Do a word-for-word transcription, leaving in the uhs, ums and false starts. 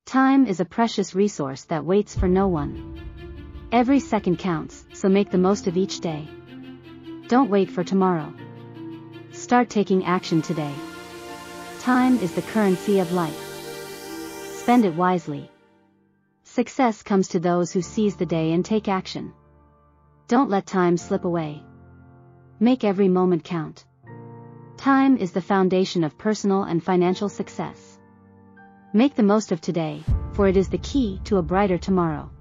Time is a precious resource that waits for no one. Every second counts, so make the most of each day. Don't wait for tomorrow. Start taking action today. Time is the currency of life. Spend it wisely. Success comes to those who seize the day and take action. Don't let time slip away. Make every moment count. Time is the foundation of personal and financial success. Make the most of today, for it is the key to a brighter tomorrow.